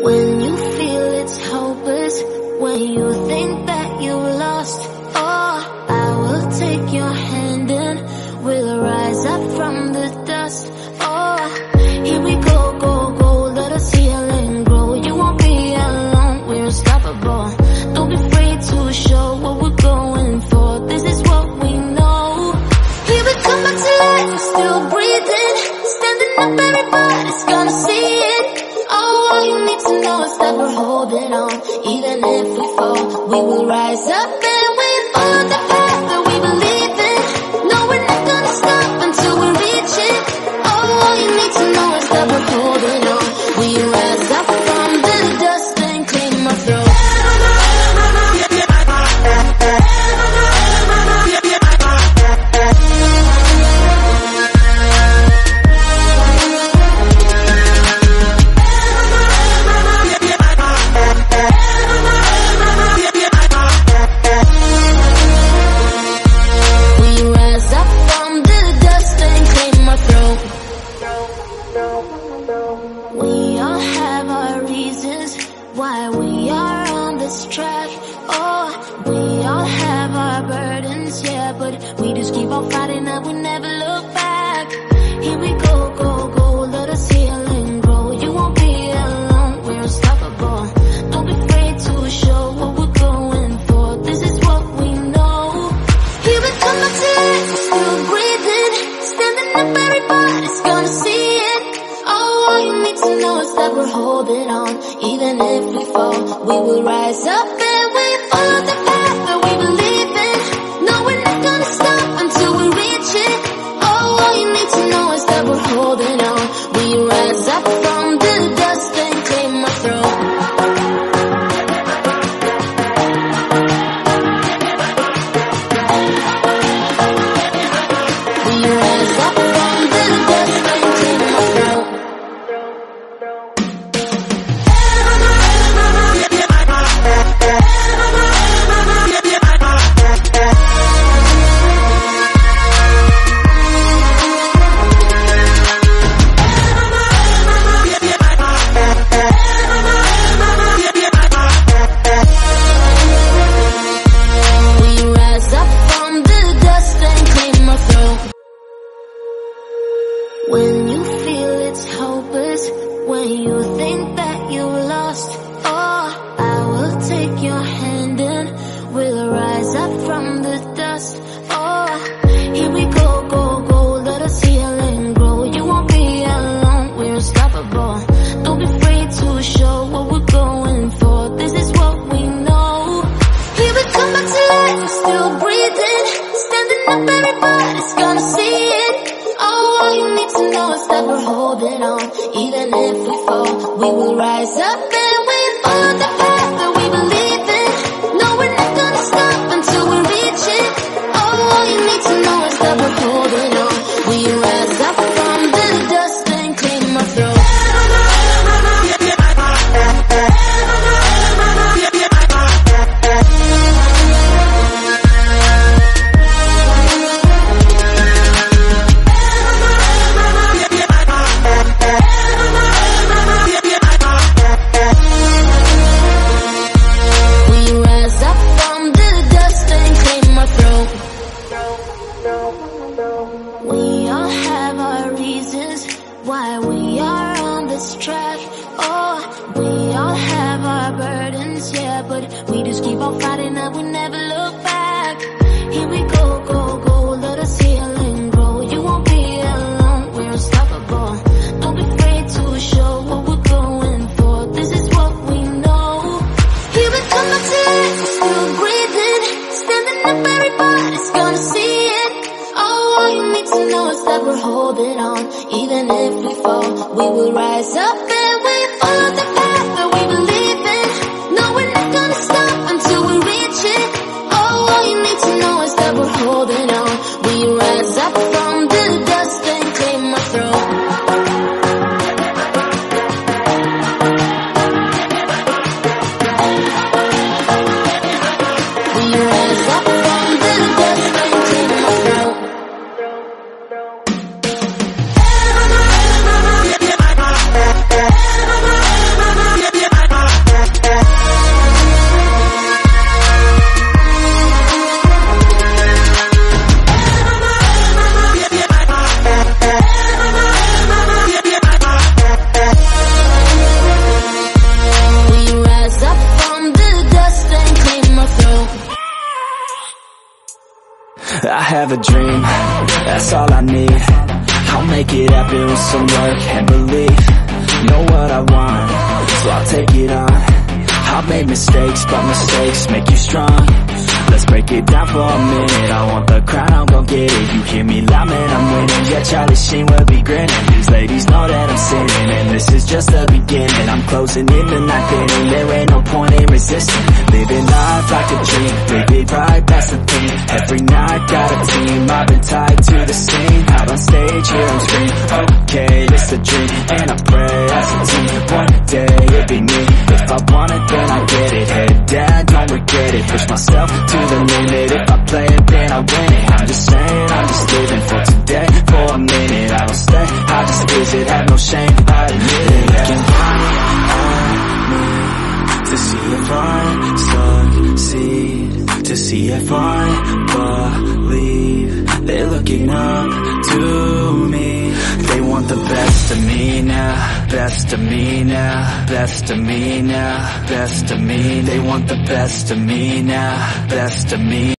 When you feel it's hopeless, when you think that you lost, oh, I will take your hand and we'll rise up from the dust. Oh, here we go, go, go, let us heal and grow. You won't be alone, we're unstoppable. Don't be afraid to show what we're going for. This is what we know. Here we come back to life, we're still breathing, standing up, everybody's gonna see it. Oh, all you need to know is that we're holding on. Even if we fall, we will rise up and we follow the path that we believe in. No, we're not gonna stop until we reach it. Oh, all you need to know is that we're holding on. We rise up from the dust and clean my throat. We all have our reasons why we are on this track. Oh, we all have our burdens, yeah, but we just keep on fighting and we never look back. Here we go, go, go, let us heal and grow. You won't be alone, we're unstoppable. Don't be afraid to show what we're going for. This is what we know. Here we come back to life, we're still breathing, standing up, everybody's gonna see it. Oh, all you need to know is that we're holding on. Even if we fall, we will rise up and we follow the path that we believe in. No, we're not gonna stop until we reach it. Oh, all you need to know is that we're holding on. We rise up from the dust and clear my throat. We rise up from the dust and clear my throat. When you feel it's hopeless, when you think that you lost, oh, I will take your hand and we'll rise up from the dust. Oh, here we go, go, go, let us heal and grow. You won't be alone, we're unstoppable. Don't be afraid to show what we're going for. This is what we know. Here we come back to life, we're still breathing, standing up, everybody's gonna see it. Oh, all you need to know is that we're holding on. Even if we fall, we will rise up and we follow the path that we believe in. No, we're not gonna stop until we reach it. Oh, all you need to know is that we're holding on. We rise up from the dust and clean my throat. We all have our reasons why we are on this track. Oh, we all have our burdens, yeah, but we just keep on fighting and we never look back. Here we go, go, go, let us heal and grow. You won't be alone, we're unstoppable. Don't be afraid to show what we're going for. This is what we know. Here we come back to life, we're still breathing, standing up, everybody's gonna see it. Oh, all you need to know is that we're holding on. Even if we fall, we will rise up and we follow the path that we believe in. No, we're not gonna stop until we reach it. Oh, all you need to know is that we're holding on. We rise up from the dust and clear my throat. We rise up from the dust and clear my throat. Yeah. I have a dream, that's all I need. I'll make it happen with some work and belief. Know what I want, so I'll take it on. I've made mistakes, but mistakes make you strong. Let's break it down for a minute. I want the crown, I'm gon' get it. You hear me loud, man, I'm winning. Yeah, Charlie Sheen will be grinning. These ladies know that I'm sinning, and this is just the beginning. I'm closing in the ninth inning, there ain't no point in resisting. Living life like a dream, big, big pride, that's the thing. Every night, got a team, I've been tied to the scene. Out on stage, here I'm screaming, okay, it's a dream. And I pray as a team, one day it'll be me. If I want it, then I get it. Head down, don't regret it. Push myself to the limit. If I play it, then I win it. I'm just saying, I'm just living for today. For a minute, I don't stay, I just visit. Have no shame, I admit it. Looking right at me to see if I succeed, to see if I believe. They're looking up to me. They want the best of me now, best of me now, best of me now, best of me. They want the best of me now, best of me.